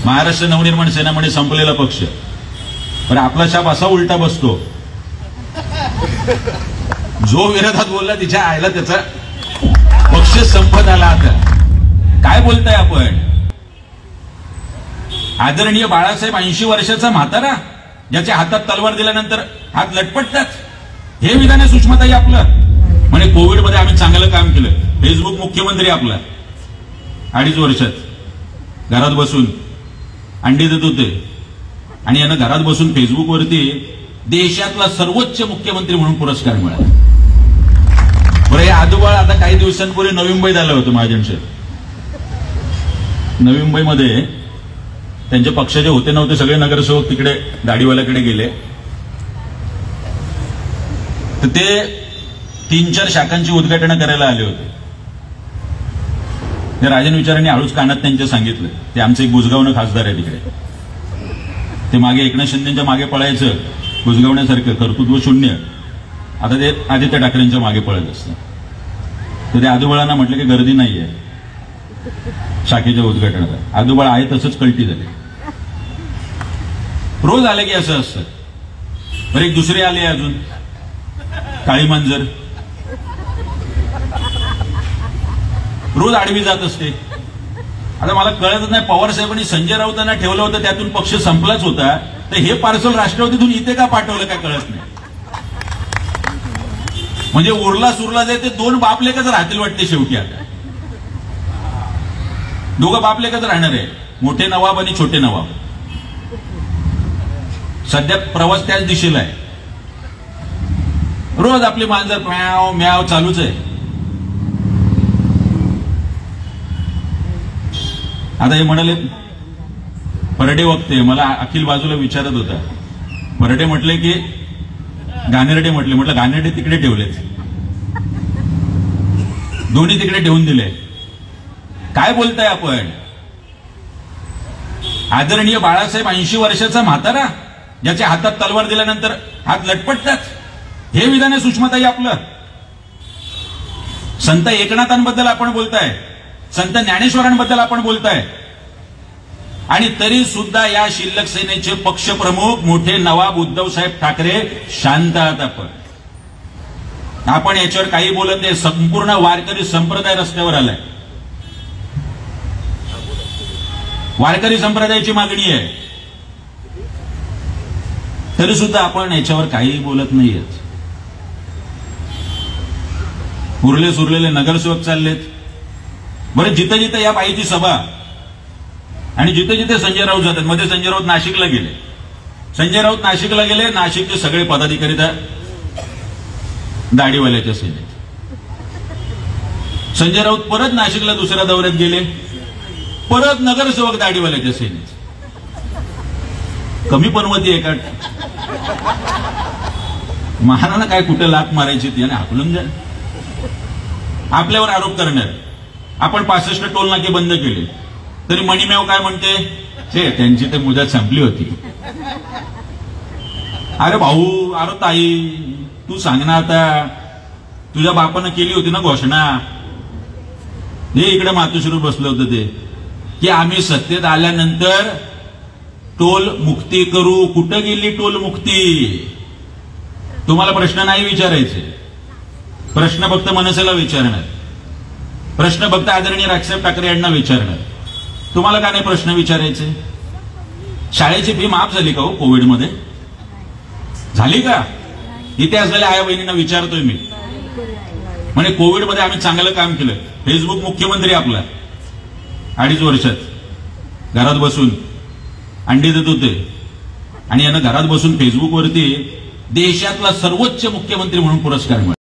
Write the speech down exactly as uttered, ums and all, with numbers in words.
महाराष्ट्र नवनिर्माण सेना म्हणजे संपलेला पक्ष, पण आपला शाप असा उलटा बसतो, जो विरोधात बोलला तिच्या आईला त्याचा पक्ष संपत आला. आता काय बोलताय आपण? आदरणीय बाळासाहेब ऐंशी वर्षाचा म्हातारा ज्याच्या हातात तलवार दिल्यानंतर हात लटपटतात, हे विधान आहे सुषमाताई आपलं. म्हणजे कोविड मध्ये आम्ही चांगलं काम केलं. फेसबुक मुख्यमंत्री आपला अडीच वर्षात घरात बसून अंडी देत होते आणि यांना घरात बसून फेसबुकवरती देशातला सर्वोच्च मुख्यमंत्री म्हणून पुरस्कार मिळाला. बरं, हे आदोबाळ आता काही दिवसांपूर्वी नवी मुंबईत आलं होतं महाजनशेर. नवी मुंबईमध्ये त्यांचे पक्षाचे होते नव्हते सगळे नगरसेवक तिकडे दाढीवाल्याकडे गेले, तर ते तीन चार शाखांची उद्घाटन करायला आले होते. ते राजन विचारांनी हळूच कानात त्यांच्या सांगितलं, ते आमचं एक बुजगावनं खासदार आहे तिकडे, ते मागे एकनाथ शिंदेच्या मागे पळायचं बुजगावण्यासारखं कर्तृत्व शून्य, आता ते आदित्य ठाकरेंच्या मागे पळत असतं. तर ते आदोबाळांना म्हटलं की गर्दी नाहीये शाखेच्या उद्घाटनाला. आदोबाळ आहे तसंच कल्टी झाले. रोज आले की असं असतं. बरं, एक दुसरे आले अजून, काळी मांजर रोज आडवी जात असते. आता मला कळतच नाही, पवार साहेबांनी संजय राऊतांना ठेवलं होतं, त्यातून पक्ष संपलाच होता, तर हे पार्सल राष्ट्रवादीतून इथे का पाठवलं काय कळत नाही. म्हणजे उरला सुरला जाय ते दोन बापलेकच राहतील वाटते शेवटी. आता दोघं बापलेकच राहणार आहे, मोठे नवाब आणि छोटे नवाब. सध्या प्रवास त्याच दिशेला आहे. रोज आपली मांजर म्याव म्याव चालूच आहे. आता हे म्हणाले, परडे वक्ते मला अखिल बाजूला विचारत होता, परडे म्हटले की घाणेरडे म्हटले, म्हटलं घाणेरडे तिकडे ठेवलेत, दोन्ही तिकडे ठेवून दिले. काय बोलताय आपण? आदरणीय बाळासाहेब ऐंशी वर्षाचा म्हातारा ज्याच्या हातात तलवार दिल्यानंतर हात लटपटतात, हे विधान आहे सुषमाताई आपलं. संत एकनाथांबद्दल आपण बोलताय, संत ज्ञानेश्वरांबद्दल आपण बोलताय, आणि तरी सुद्धा या शिल्लक सेनेचे पक्षप्रमुख मोठे नवाब उद्धव साहेब ठाकरे शांत आहात. आपण आपण याच्यावर काही बोलत नाही. संपूर्ण वारकरी संप्रदाय रस्त्यावर आलाय. वारकरी संप्रदायाची मागणी आहे, तरी सुद्धा आपण याच्यावर काही बोलत नाहीयेत. उरले सुरलेले नगरसेवक चाललेत. बरं, जिथं जिथं या बाईची सभा आणि जिथे जिथे संजय राऊत जातात, मध्ये संजय राऊत नाशिकला गेले, संजय राऊत नाशिकला गेले, नाशिकचे सगळे पदाधिकारी त्या दाढीवाल्याच्या सेनेत. संजय राऊत परत नाशिकला दुसऱ्या दौऱ्यात गेले, परत नगरसेवक दाढीवाल्याच्या सेनेत. कमी पनवती आहे का? महाराणा काय कुठे लात मारायची त्याने हाकलून द्या. आपल्यावर आरोप करणार, आपण पासष्ट टोल नाके बंद केले, तरी मणिमेव काय म्हणते, ते त्यांची ते मुदत संपली होती. अरे भाऊ, अरे ताई, तू सांग ना, आता तुझ्या बापानं केली होती ना घोषणा, हे इकडे मातोश्रीवर बसलं होतं ते, की आम्ही सत्तेत आल्यानंतर टोल मुक्ती करू. कुठं गेली टोल मुक्ती? तुम्हाला प्रश्न नाही विचारायचे, प्रश्न फक्त मनसेला विचारणार, प्रश्न फक्त आदरणीय राजसाहेब ठाकरे यांना विचारणार. तुम्हाला का नाही प्रश्न विचारायचे? शाळेची फी माफ झाली का हो कोविडमध्ये? झाली का? इथे असलेल्या आया बहिणींना विचारतोय मी. म्हणजे कोविडमध्ये आम्ही चांगलं काम केलं. फेसबुक मुख्यमंत्री आपला अडीच वर्षात घरात बसून अंडी देत होते आणि यांना घरात बसून फेसबुकवरती देशातला सर्वोच्च मुख्यमंत्री म्हणून पुरस्कार मिळाला.